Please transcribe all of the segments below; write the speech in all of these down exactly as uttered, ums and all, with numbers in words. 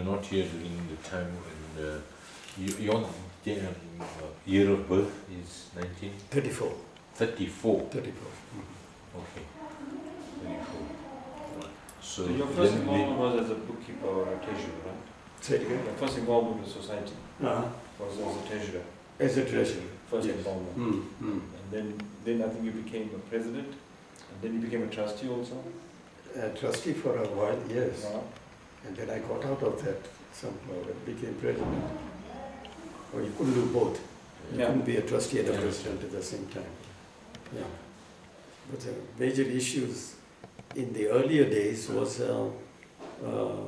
were not here during the time when uh, you, your um, year of birth is nineteen thirty-four. thirty-four. thirty-four. Mm-hmm. Okay. thirty-four. Right. So, So your first involvement was as a bookkeeper or a treasurer, right? Say it again. Your first involvement with the society Uh-huh. was as a treasurer. As a treasurer. First Yes. involvement. Mm, mm. And then, then I think you became a president, and then you became a trustee also. A trustee for a while, yes. Yeah. And then I got out of that somehow and became president. Or you couldn't do both. You Yeah. couldn't be a trustee and a Yeah. president at the same time. Yeah. But the major issues in the earlier days was uh, uh,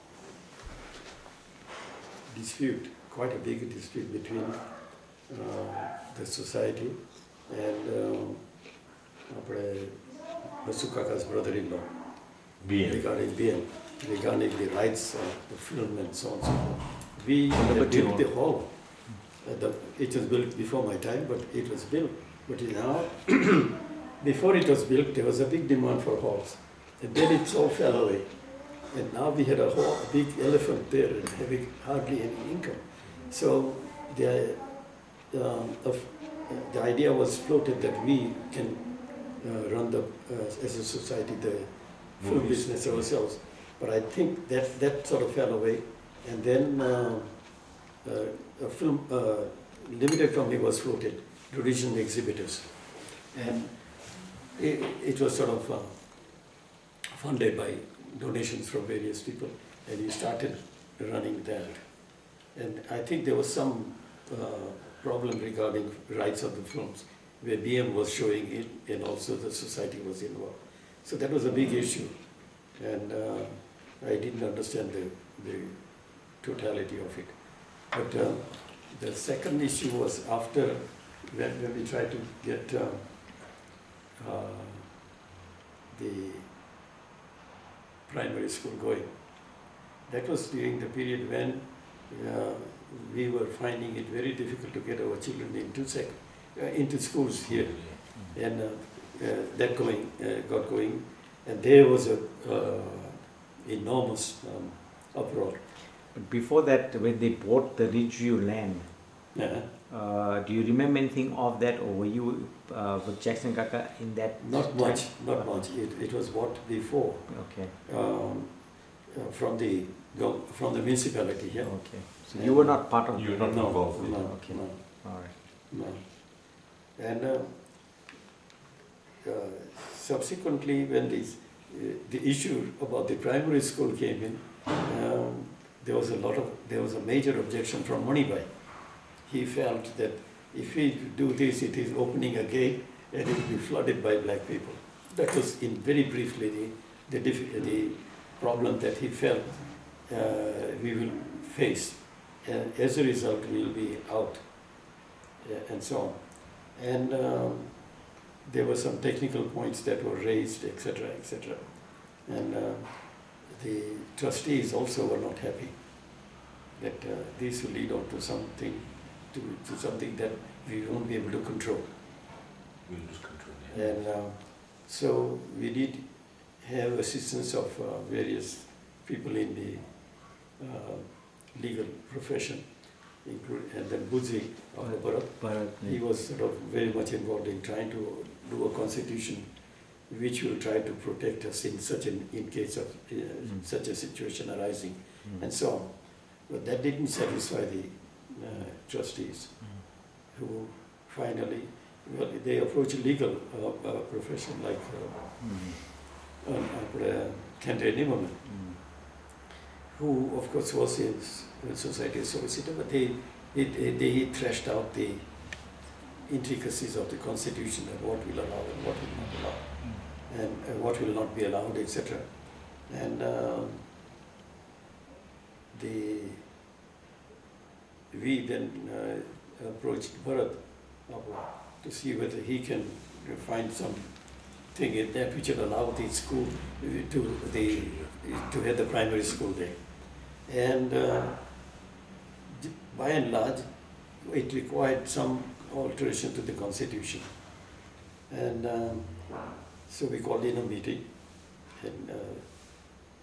dispute, quite a big dispute between uh, the society and uh, Basukaka's brother-in-law. B M. Regarding B M, regarding the rights of the film and so on and so forth. We had built the hall. Uh, the, it was built before my time, but it was built. But now, before it was built, there was a big demand for halls. And then it all fell away. And now we had a, hall, a big elephant there and having hardly any income. So the, um, of, uh, the idea was floated that we can uh, run the, uh, as a society, the film Movies. business ourselves. But I think that, that sort of fell away. And then uh, uh, a film uh, limited company was floated, Traditional Exhibitors. And it, it was sort of uh, funded by donations from various people. And we started running that. And I think there was some uh, problem regarding rights of the films, where B M was showing it and also the society was involved. So that was a big issue. And uh, I didn't understand the, the totality of it. But uh, the second issue was after, when, when we tried to get uh, uh, the primary school going. That was during the period when uh, we were finding it very difficult to get our children into sec uh, into schools here. And uh, uh, that going, uh, got going. And there was a uh, enormous um, uproar. But before that, when they bought the Ridgeview land, Yeah. uh, do you remember anything of that, or were you uh, with Jackson Kaka in that? Not time? much, not much. It, it was bought before Okay. um, uh, from the go- from the municipality here. Okay. So you were not part of. You were not No, involved with no, it. Okay. no, All right. no. And uh, uh, subsequently, when this, uh, the issue about the primary school came in, um, there was a lot of there was a major objection from Manubhai. He felt that if we do this, it is opening a gate and it will be flooded by black people. That was, in very briefly, the, the, diff- the problem that he felt uh, we will face. And as a result, we will be out, uh, and so on. And um, there were some technical points that were raised, et cetera, et cetera. And uh, the trustees also were not happy that uh, this will lead on to something To, to something that we won't be able to control. We'll lose control. Yeah. And uh, so we did have assistance of uh, various people in the uh, legal profession, including, and then Buzi of the Bharat. Bharat, He was sort of very much involved in trying to do a constitution which will try to protect us in such an, in case of uh, Mm. such a situation arising, Mm. and so on. But that didn't satisfy the uh, trustees, Mm. who finally, well, they approached legal uh, uh, profession like uh, Mm. uh, uh, Kendra Nimmerman, Mm. who of course was a society solicitor, but they, it, it, they thrashed out the intricacies of the constitution and what will allow and what will not allow, Mm. and uh, what will not be allowed, et cetera. And uh, the we then uh, approached Bharat to see whether he can find something in that which will allow the school to the to have the primary school there. And uh, by and large, it required some alteration to the constitution. And um, so we called in a meeting and uh,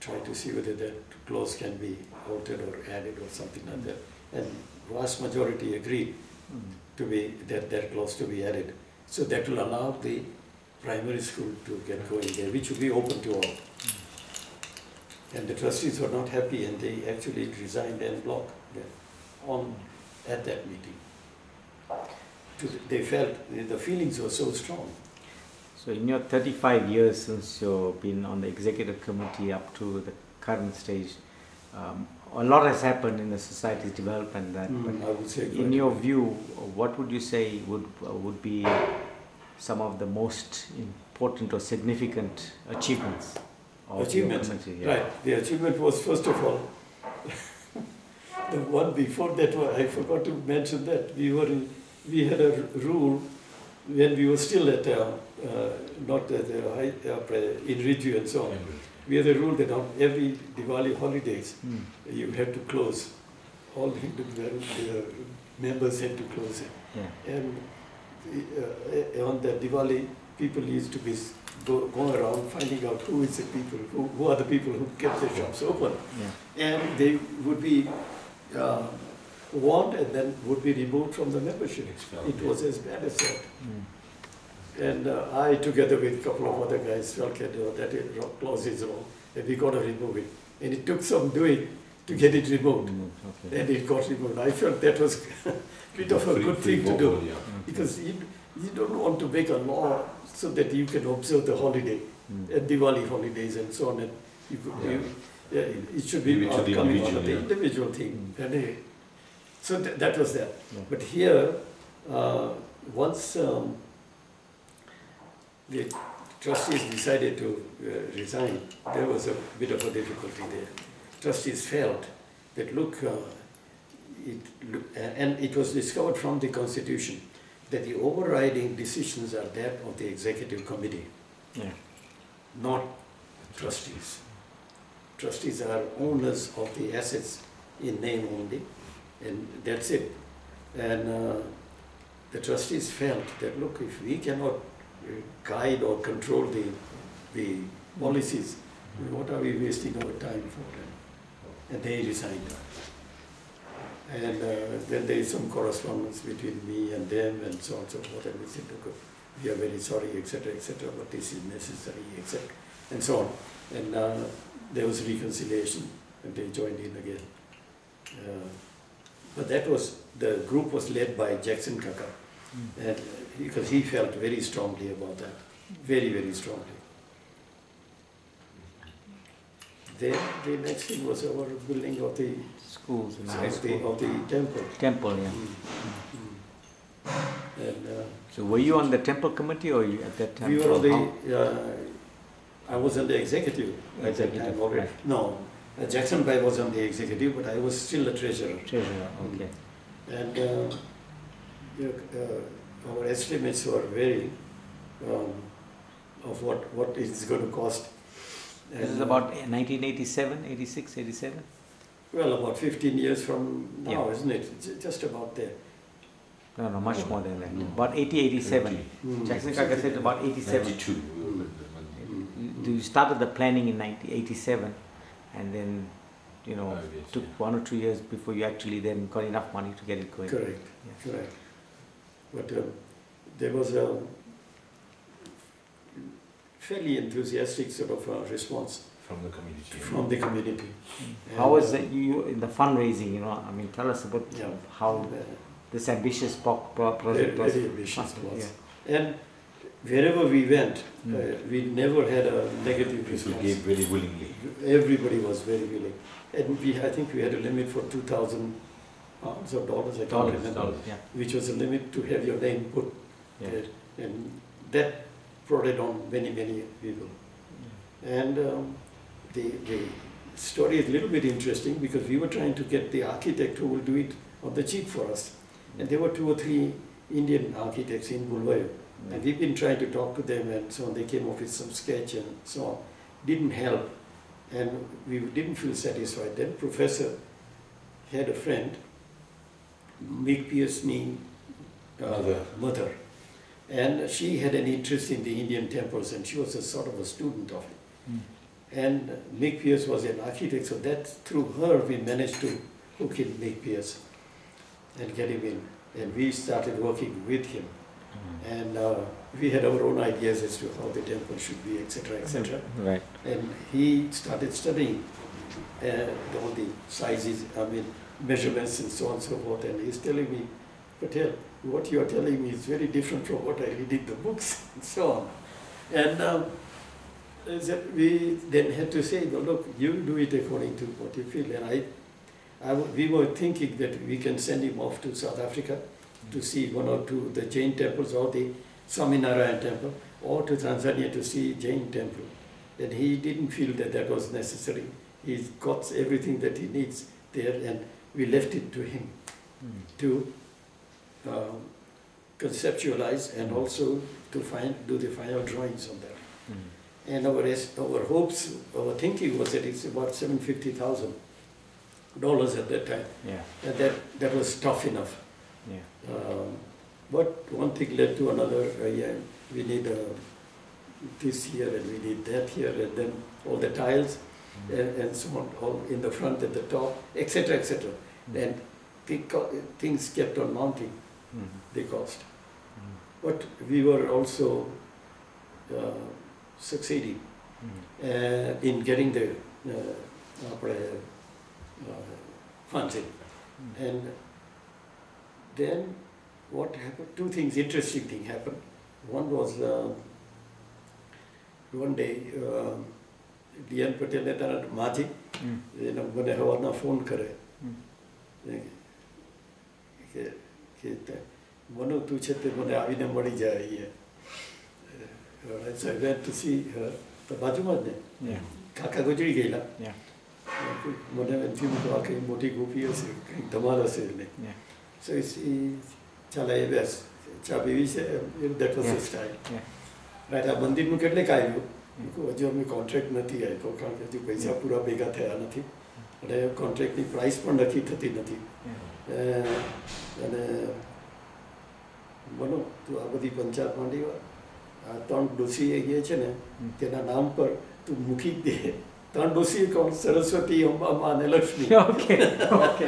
try to see whether that clause can be altered or added or something like that. And vast majority agreed to be that that clause to be added. So that will allow the primary school to get going there, which will be open to all. And the trustees were not happy, and they actually resigned and blocked them on at that meeting. To the, they felt the feelings were so strong. So in your thirty-five years since you've been on the executive committee up to the current stage, um, a lot has happened in the society's development. That, Mm, I would say in your view, what would you say would uh, would be some of the most important or significant achievements? Of Achievements, your committee? Yeah. right. The achievement was, first of all, the one before that one, I forgot to mention that. We were in, we had a rule when we were still at, uh, uh, not at the high, uh, in Riju and so on. We had a rule that on every Diwali holidays, Mm. you had to close. All Hindu uh, members had to close it. Yeah. And uh, on the Diwali, people used to be go, go around finding out who is the people, who, who are the people who kept their shops open. Yeah. And they would be uh, warned and then would be removed from the membership. It was as bad as that. Mm. And uh, I, together with a couple of other guys, felt that uh, that is wrong, clause is wrong, and we got to remove it. And it took some doing to get it removed. Mm, okay. And it got removed. I felt that was a bit of a good thing to do, because you, you don't want to make a law so that you can observe the holiday, Mm. and Diwali holidays and so on. And you could, Yeah. you, yeah, it should be Leave it to the coming out individual, of the yeah. individual thing. Mm. And, uh, so th that was that. Yeah. But here, uh, once um, the trustees decided to uh, resign, there was a bit of a difficulty there. Trustees felt that, look, uh, it, look, uh, and it was discovered from the constitution that the overriding decisions are that of the executive committee, Yeah. not trustees. Trustees are owners of the assets in name only, and that's it. And uh, the trustees felt that, look, if we cannot uh, guide or control the, the policies, what are we wasting our time for? And they resigned. And uh, then there is some correspondence between me and them and so on and so forth, and we said, look, we are very sorry, et cetera, et cetera, but this is necessary, et cetera, and so on. And uh, there was reconciliation, and they joined in again. Uh, but that was, the group was led by Jackson Kaka, Mm. and because he felt very strongly about that, very, very strongly. Then the next thing was our building of the, Schools and high of the, school. of the temple. Temple, yeah. Mm. Mm. And uh, So were you on the temple committee or you at that time? we were on How- the, uh, I was on the executive at that Executive, time already. right. No, uh, Jackson Bhai was on the executive, but I was still a treasurer. Treasurer, okay. And uh, the, uh, our estimates were very um, of what, what it's going to cost. This is And, uh, about nineteen eighty-seven, eighty-six, eighty-seven? well, about fifteen years from now, Yeah. isn't it? J- Just about there. No, no, much more than that. No. About eighty, eighty-seven. Mm. Jackson Kaka said about eighty-seven. ninety-two. Mm. You you started the planning in nineteen eighty-seven, and then, you know, Five years, took yeah. one or two years before you actually then got enough money to get it going. Correct, Yeah. correct. But uh, there was a fairly enthusiastic sort of uh, response From the community. from the community. How was And, uh, that you in the fundraising? You know, I mean, tell us about Yeah. how uh, this ambitious pro- pro- Very, project was. very ambitious was. Yeah. And wherever we went, Mm. uh, we never had a negative People response. gave very willingly. Everybody was very willing. And we, I think we had a limit for two thousand pounds or dollars, I can't Dollars, remember, dollars. Yeah. which was a limit to have your name put Yeah. there. And that prodded on many, many people. And um, the, the story is a little bit interesting because we were trying to get the architect who will do it on the cheap for us. And there were two or three Indian architects in Bulwayo. And we've been trying to talk to them and so on. They came up with some sketch and so on. Didn't help. And we didn't feel satisfied. Then Professor had a friend, Meg Pearson, uh, Mother. mother. And she had an interest in the Indian temples and she was a sort of a student of it. Mm. And Nick Pierce was an architect, so that through her we managed to hook in Nick Pierce and get him in. And we started working with him. Mm. And uh, we had our own ideas as to how the temple should be, et cetera, et cetera. Right. And he started studying uh, all the sizes, I mean, measurements and so on and so forth. And he's telling me, Patel, what you are telling me is very different from what I read in the books and so on. And um, we then had to say, well, look, you do it according to what you feel. And I, I, we were thinking that we can send him off to South Africa to see one or two the Jain temples or the Swaminarayan temple, or to Tanzania to see Jain temple. And he didn't feel that that was necessary. He's got everything that he needs there, and we left it to him mm. to um, conceptualize and also to find do the final drawings on that. Mm. And our our hopes, our thinking was that it's about seven hundred fifty thousand dollars at that time. Yeah. And that that was tough enough. Yeah. Um, but one thing led to another. Uh, yeah, we need uh, this here and we need that here, and then all the tiles mm. and, and so on, all in the front and the top, et cetera, et cetera. Mm. And th things kept on mounting. Mm. The cost. Mm. But we were also uh, succeeding mm. uh, in getting the uh, uh, funds in. Mm. And then what happened? Two things, interesting thing happened. One was uh, one day, uh, D N Patel ne tara maji, you know, when I have na phone kare, ke ke mano tu chete mane avi ne mari jai hai. So I went to see her. The bajuma ne, kaka gujri gaila. Mane anti mo aake moti gopi ase, damala se ne. So she chalai bas, chabi se that was the style. Right, अब मंदिर में कितने का है वो जो हमें contract नहीं है तो कारण के जो पैसा पूरा बेगा थे आना थी अरे कॉन्ट्रैक्ट की प्राइस पर रखी थी नहीं यानी बोलो तो अब दी पंचायत मंडी वाला तंग दोषी है ये चने तेरा नाम पर तू मुखी दे तंग दोषी कौन सरस्वती अम्बा माने लक्ष्मी ओके ओके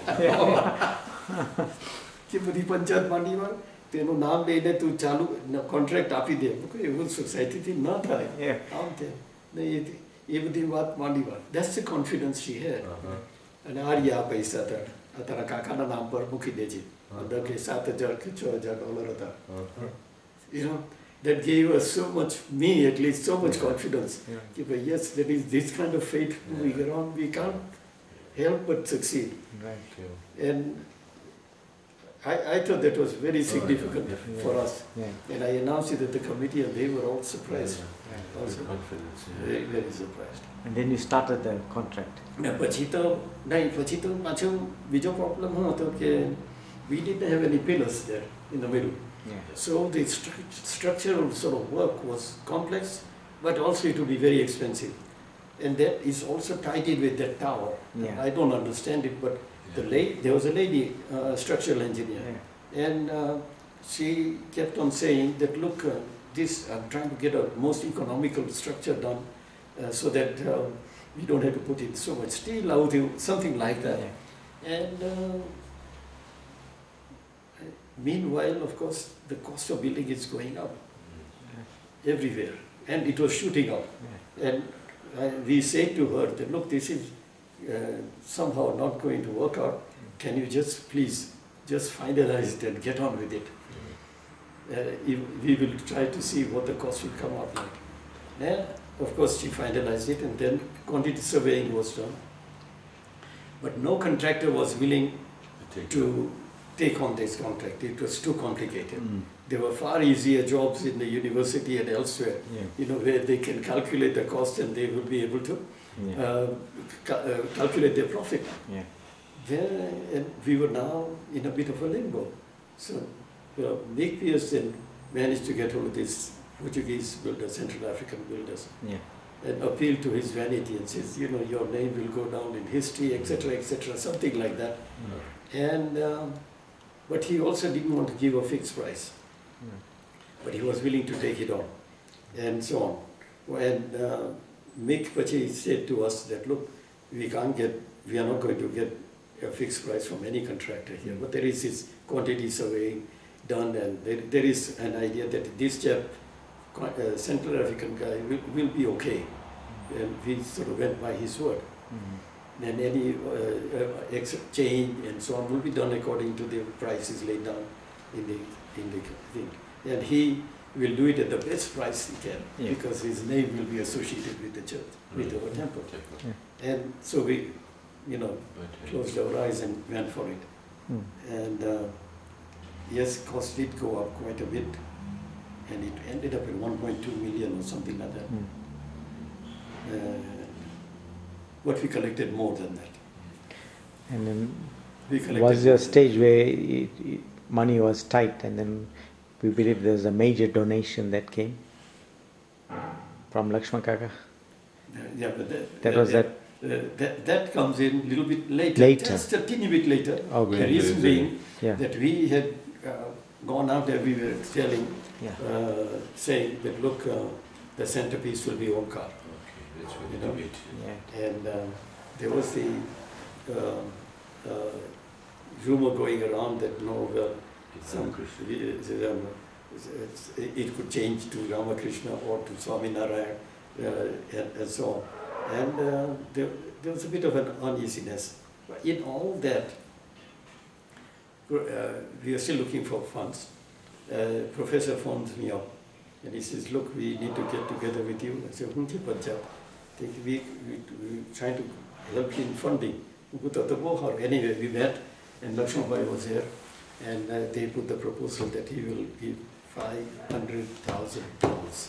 कि बड़ी पंचायत मंडी वाला तेनो नाम लेने तू चालू कॉन्ट्रैक्ट आप ही दे क्योंकि वो सोसाइटी थी ना था काम थे नहीं ये ये बड़ी बात मानी बात that's the confidence she had and आर या पैसा था अतरा काका ना नाम पर मुखी दे जी अंदर के सात हजार के छह हजार डॉलर था you know that gave us so much me at least so much confidence कि भाई yes there is this kind of faith moving around we can't help but succeed right and I, I thought that was very significant oh, yeah, for yeah. us. Yeah. And I announced it at the committee and they were all surprised. Yeah, yeah. Also, confidence. Yeah. Very, very surprised. And then you started the contract. No, પછી તો નહીં પછી તો પાછો બીજો problem શું હતો કે we didn't have any pillars there in the middle. Yeah. So the stru structural sort of work was complex, but also it would be very expensive. And that is also tied in with that tower. Yeah. I don't understand it, but the lady, there was a lady, uh, structural engineer, yeah. and uh, she kept on saying that, look, uh, this, I'm trying to get a most economical structure done uh, so that uh, we don't have to put in so much steel out, something like that. Yeah. And uh, meanwhile, of course, the cost of building is going up yeah. everywhere, and it was shooting up. Yeah. And uh, we said to her that, look, this is Uh, somehow not going to work out, can you just please just finalize it and get on with it? Uh, we will try to see what the cost will come out like. And of course she finalized it and then quantity surveying was done. But no contractor was willing take to take on this contract. It was too complicated. Mm. There were far easier jobs in the university and elsewhere, yeah. you know, where they can calculate the cost and they will be able to Yeah. Uh, ca uh, calculate their profit. Yeah. Then, and we were now in a bit of a limbo. So, uh, Nick Pierce then managed to get hold of these Portuguese builders, Central African builders, yeah. and appealed to his vanity and says, you know, your name will go down in history, et cetera, et cetera, something like that. Yeah. And um, but he also didn't want to give a fixed price, yeah. but he was willing to take it on, and so on. And uh, Mick Pachi said to us that, look, we can't get, we are not going to get a fixed price from any contractor here, but there is this quantity surveying done, and there, there is an idea that this chap, uh, Central African guy, will, will be okay. And we sort of went by his word. Mm-hmm. And any uh, uh, exchange and so on will be done according to the prices laid down in the, in the thing. And he will do it at the best price he can, yeah. because his name will be associated with the church, mm-hmm. with our temple. Yeah. And so we, you know, closed our eyes and went for it. Mm. And uh, yes, cost did go up quite a bit, and it ended up at one point two million or something like that. Mm. Uh, but we collected more than that. And then we was there a stage where it, it, money was tight, and then we believe there was a major donation that came from Lakshman Kaka? Uh, yeah, but that, that uh, was that. Uh, that that comes in a little bit later, later. just a teeny bit later. Okay. The reason being yeah. that we had uh, gone out there, we were telling, yeah. uh, saying that look, uh, the centerpiece will be Omkar. Okay, that's what you know? it yeah. And uh, there was the uh, uh, rumor going around that no, well, some, it could change to Ramakrishna or to Swaminarayan uh, and, and so on. And uh, there, there was a bit of an uneasiness. But in all that, uh, we are still looking for funds. Uh, professor phones me up and he says, look, we need to get together with you. I said, we, we, we trying to help in funding. Anyway, we met and Lakshman was here, and uh, they put the proposal that he will give five hundred thousand dollars.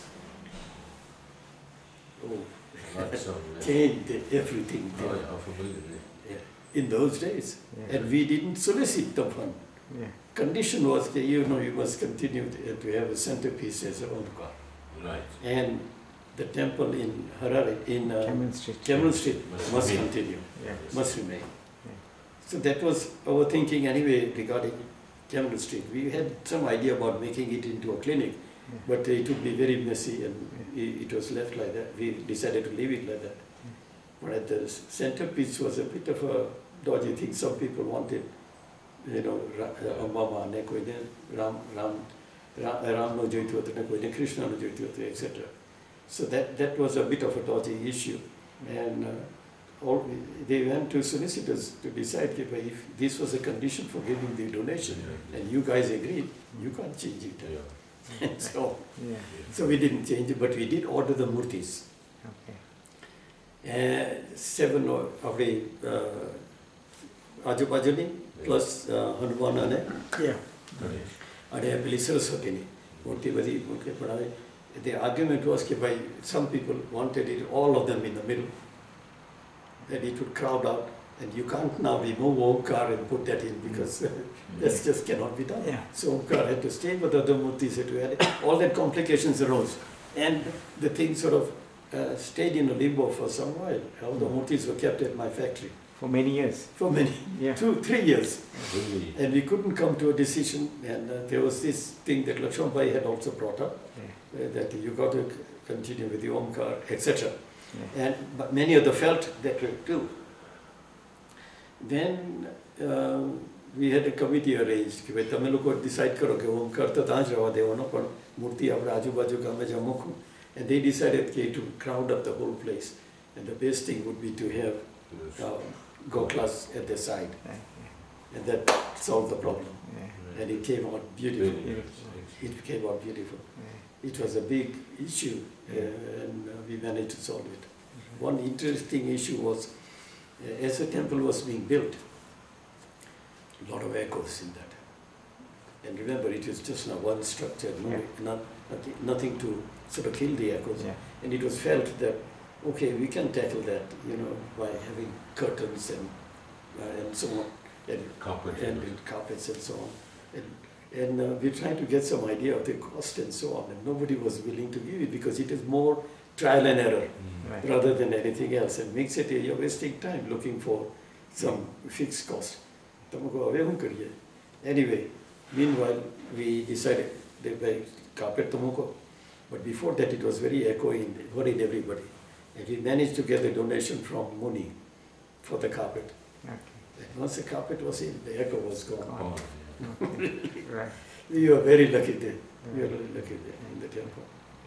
Oh. Changed everything there. Oh, yeah, yeah. In those days. Yeah. And we didn't solicit the fund. Yeah. Condition was that you know you must continue to have a centerpiece as a Omkar. Right. And the temple in Harare, in uh, Cameron Street, Cameron Street must, must continue, yeah. must remain. Yeah. So that was our thinking anyway regarding Cameron Street. We had some idea about making it into a clinic. Yeah. But it would be very messy, and yeah. it was left like that. We decided to leave it like that. Yeah. But at the centerpiece was a bit of a dodgy thing. Some people wanted, you know, Obama, Ram, Ram, Ram no joitu, Krishna no joitu, et cetera. So that that was a bit of a dodgy issue, and uh, all, they went to solicitors to decide if this was a condition for giving the donation, yeah. and you guys agreed, you can't change it. Yeah. so, yeah. so we didn't change it, but we did order the murtis. Okay. Uh, seven of the Ajupajani plus Hanuman. Yeah. And I Saraswati. The argument was that some people wanted it, all of them in the middle, that it would crowd out. And you can't now remove Omkar and put that in because uh, that just cannot be done. Yeah. So Omkar had to stay, but the other murtis had to add it. All that complications arose. And the thing sort of uh, stayed in a limbo for some while. All the murtis were kept at my factory. For many years? For many, yeah. two, three years. Really? And we couldn't come to a decision. And uh, there was this thing that Lakshman Bhai had also brought up, yeah. uh, that you got to continue with the Omkar, et cetera. Yeah. And but many of them felt that way too. Then uh, we had a committee arranged कि भाई तमें लोग को decide करो कि ओमकार तो ताज रवा देवो ना पर मूर्ति अपने आजू बाजू का में जमुक, and they decided कि to crowd up the whole place, and the best thing would be to have uh, goklas at the side, and that solved the problem, and it came out beautiful. It came out beautiful. It was a big issue, uh, and uh, we managed to solve it. One interesting issue was, uh, as the temple was being built, a lot of echoes in that. And remember, it was just not one structure, no, yeah. not, nothing, nothing to sort of kill the echoes. Yeah. And it was felt that, okay, we can tackle that, you know, by having curtains and uh, and so on, and, Carpet. and, and carpets and so on. And, and uh, we're trying to get some idea of the cost and so on, and nobody was willing to give it because it is more trial and error mm. right. rather than anything else, and makes it you're wasting time looking for some fixed cost. Anyway, meanwhile, we decided to buy carpet tomoko, but before that it was very echoing, worried everybody. And we managed to get a donation from Muni for the carpet. Okay. And once the carpet was in, the echo was gone. Oh, yeah. Okay. Right. We were very lucky there. We were very lucky there in the temple.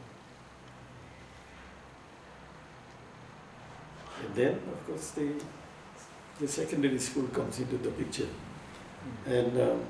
And then, of course, the, the secondary school comes into the picture. And um,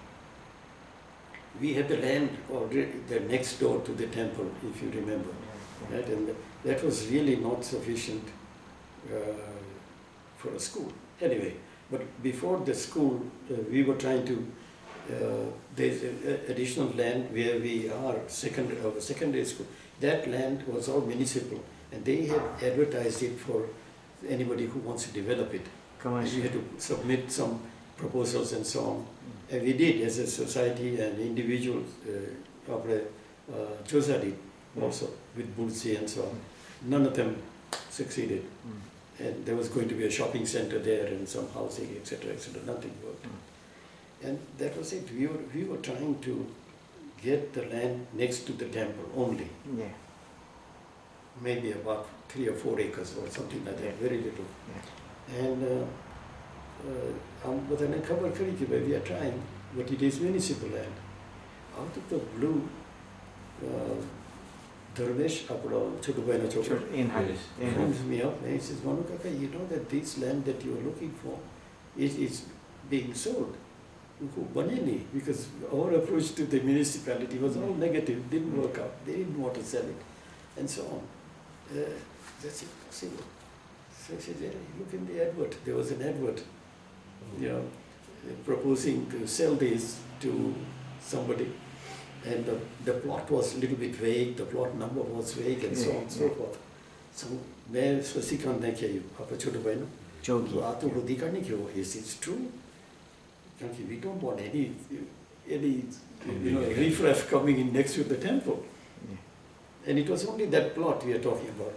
we had the land already the next door to the temple, if you remember. Right? And that was really not sufficient uh, for a school. Anyway, but before the school, uh, we were trying to, uh, there's a, a additional land where we are, secondary, uh, secondary school. That land was all municipal, and they had advertised it for anybody who wants to develop it. And we had to submit some proposals and so on. And we did as a society and individuals, uh, uh, Chouhan did also with Bulsi and so on. None of them succeeded. Mm. And there was going to be a shopping center there and some housing, et cetera, et cetera. Nothing worked. Mm. And that was it. We were, we were trying to get the land next to the temple only. Yeah. Maybe about three or four acres or something like that, yeah. Very little. Yeah. And uh, uh, um, but then cover curriculum, we are trying, but it is municipal land. Out of the blue, uh, Dharmesh, Dilipbhai phones me up and he says, Manu Kaka, you know that this land that you are looking for is, is being sold. Because our approach to the municipality was all negative, didn't work out, they didn't want to sell it, and so on. Uh, that's impossible. So I said, yeah, look in the advert. There was an advert, you know, proposing to sell this to somebody. And the, the plot was a little bit vague, the plot number was vague, and so on and so forth. So, मैं स्वसिकांत ने किया आपका छोटे भाई ना जो आप तो खुद ही करने के हो yes it's true because we don't want any any you know riffraff coming in next to the temple, and it was only that plot we are talking about.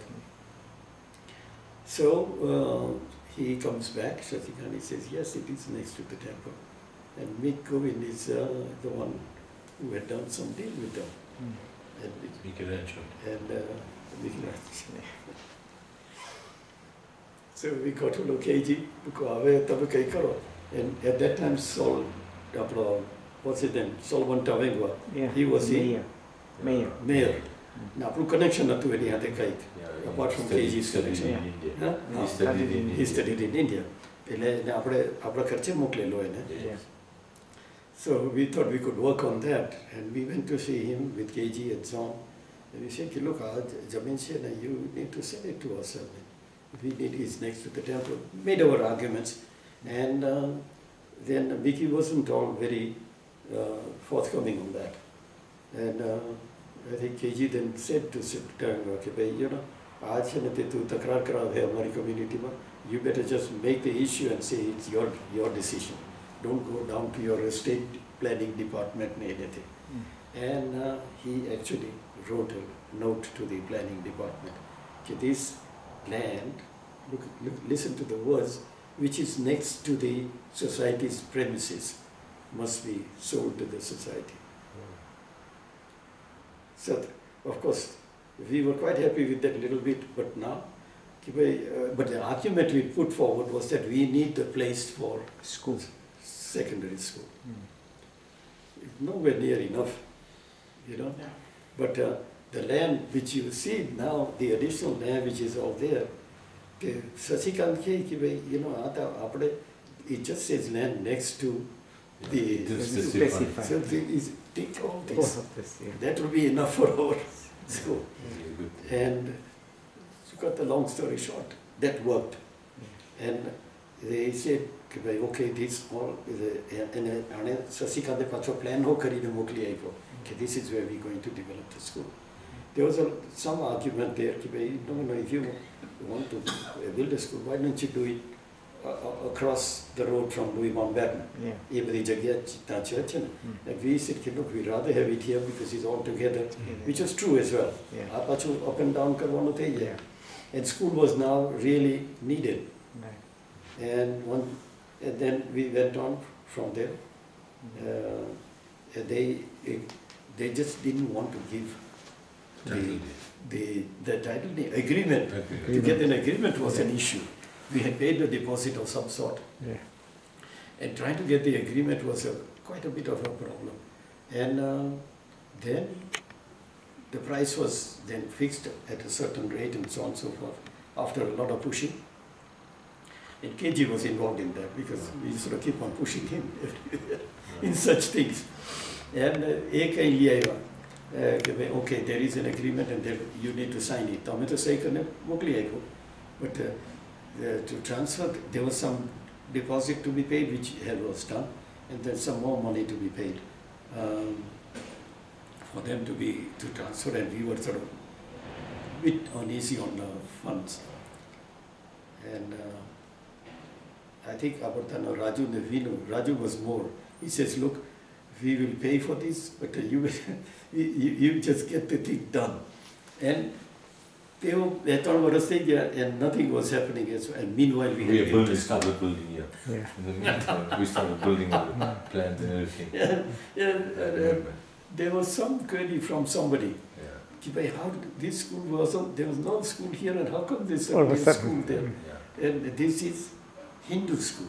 So uh, he comes back, Shashikant, he says yes, it is next to the temple, and Mick Govind is uh, the one who had done some deal with them. Mm. And Michelangelo. And uh, Michelangelo. So we got to know K G, and at that time Sol, what's his name, Solomon Tavengwa, yeah. He was the mayor. Mayor. mayor. Now, mm. connection not to any other kite, yeah, apart from K G's connection. In India. Huh? He, no, studied in he studied in India. Yes. So we thought we could work on that, and we went to see him with K G and so on. And we said, look, you need to sell it to us. We need it next to the temple. Made our arguments, and uh, then Vicky wasn't all very uh, forthcoming on that. And uh, I think K G then said to Siptang, you know, community, you better just make the issue and say it's your, your decision. Don't go down to your estate planning department and anything. Mm. And uh, he actually wrote a note to the planning department. Okay, this land, look, look, listen to the words, which is next to the society's premises, must be sold to the society. Mm. So, of course, we were quite happy with that little bit, but now, uh, but the argument we put forward was that we need the place for school. Secondary school. Mm. Nowhere near enough, you know. Yeah. But uh, the land which you see now, the additional land which is all there, Sasikant, you know, it just says land next to the. Specified. So is take all this. this yeah. That will be enough for our school. Yeah. And to cut the long story short, that worked. Yeah. And they said, okay, this all and Sasikant pacho plan ho kari mokli ai ko. Okay, this is where we're going to develop the school. There was a, some argument there. No, no, if you want to build a school, why don't you do it uh, across the road from Louis Mountbatten? Yeah. Mm. And we said, look, we'd rather have it here because it's all together, mm. which was true as well. Yeah. Up and down karwano the yeah. And school was now really needed. Right. And one. And then we went on from there. Uh, they they just didn't want to give the, the, the title deed agreement, Okay. to get an agreement was an issue. We had paid a deposit of some sort. Yeah. And trying to get the agreement was a, quite a bit of a problem. And uh, then the price was then fixed at a certain rate and so on and so forth, after a lot of pushing. And K G was involved in that because we sort of keep on pushing him in such things. And एक ही लिया हुआ कि भाई okay, there is an agreement and there you need to sign it. तो हमें तो सही करने मोकली आई को, but uh, uh, to transfer there was some deposit to be paid which was done, and then some more money to be paid um, for them to be to transfer, and we were sort of a bit uneasy on the funds. And uh, I think Abartana Raju Nevino, Raju was more. He says, look, we will pay for this, but uh, you, will you, you just get the thing done. And they were, they thought what was saying, and nothing was happening. As well. And meanwhile, we, We had are building, started building, yeah. Yeah. In the meantime, we started building all the plans and everything. Yeah, yeah, I and, uh, remember. there was some query from somebody. Yeah. Ki bhai, how did this school was there was no school here, and how come there's All of a a sudden. school there? Yeah. And this is Hindu school.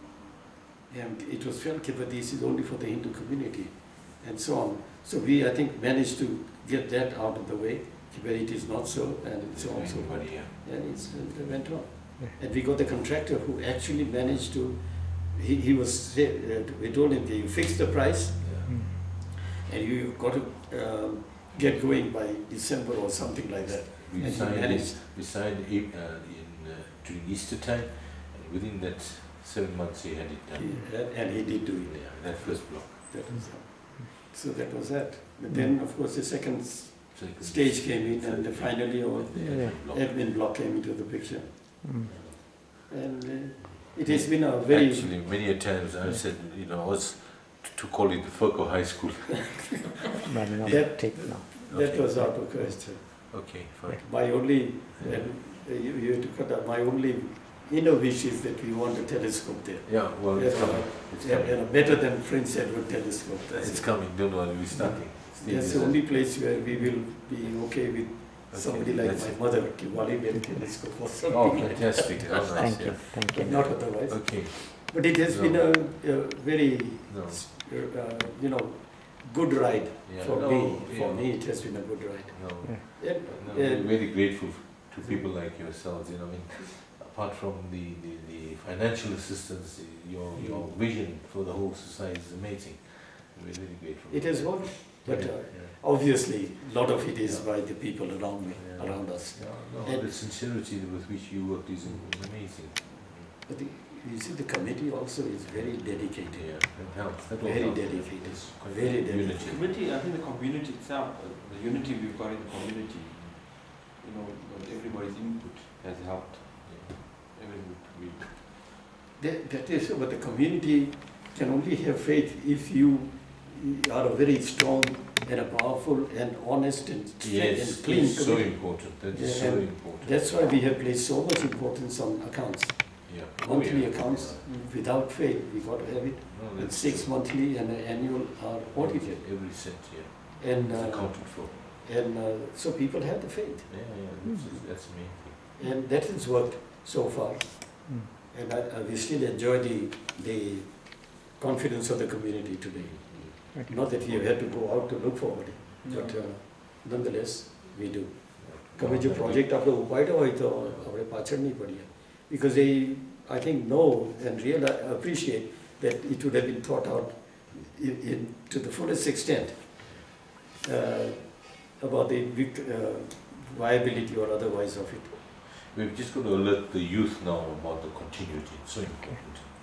And it was felt that this is only for the Hindu community, and so on. So we, I think, managed to get that out of the way, where it is not so, and so on and so forth. Anybody, yeah. And it's, it went on. Yeah. And we got the contractor who actually managed to, he, he was, say- uh, we told him, you fix the price, Yeah. Mm. and you got to um, get going by December or something like that. We And he signed, managed. it, we signed it uh, in, uh, during Easter time, and within that seven months he had it done. He- And, and he did do it. Yeah, that first block. That was, so that was that. But then, of course, the second s- Second stage came in, and then finally our the Yeah. admin block. admin block came into the picture. Mm. And uh, it has been a very... Actually, many a times I said, you know, I was t- to call it the Furco High School. But not That- take now. That Okay. was out of question. Okay, fine. My only, Yeah. and, uh, you, you have to cut out, my only inner wish is that we want a telescope there. Yeah, well, it's Yeah, coming. It's Yeah, coming. and better than Prince Edward telescope. That's, It's coming. Don't worry, we're starting. that's the only place where we will be okay with Okay, somebody like that's my it. mother, Kiwali Bell telescope or something Oh, like that. fantastic. Oh, nice. Thank yeah. you. Thank But you. not otherwise. Okay. But it has No. been a, a very, No. uh, you know, good ride Yeah. for no, me. yeah. For me, it has been a good ride. No. Yeah. And, No, and- we're very grateful to people like yourselves. You know, I mean, apart from the, the, the financial assistance, your your vision for the whole society is amazing. We're very grateful. It has worked, but Yeah, uh, yeah. obviously, a lot of it is Yeah. by the people around me, Yeah. around us. Yeah, no, And- the sincerity with which you work is amazing. But the, you see, the committee also is very dedicated. Yeah, that helps. That will Very help. dedicated. It's quite Very unity. dedicated. Community, I think the community itself, uh, the unity we've got in the community, you know, uh, everybody's input has helped. Yeah. Everyone, we, That, that is, but the community can only have faith if you are a very strong and a powerful and honest and straight Yes, and clean it's so community. important. That is Yeah, so and important. That's why we have placed so much importance on accounts. Yeah. Monthly yeah. accounts, without faith, we got to have it. No, And that's six true. monthly and annual are audited. Every cent, yeah. And, It's uh, accounted for. and uh, so people have the faith. Yeah, yeah, that's, that's the main thing. And that has worked so far. Mm. And I, I, we still enjoy the, the confidence of the community today. Okay. Not that we have had to go out to look for it, No. but uh, nonetheless, we do. Yeah. कभी जो project आपको उपाय हुआ तो अपने पाछड़ नहीं पड़ी है, because they, I think, know and really appreciate that it would have been thought out in, in to the fullest extent uh, about the uh, viability or otherwise of it. We've just got to alert the youth now about the continuity. It's so important.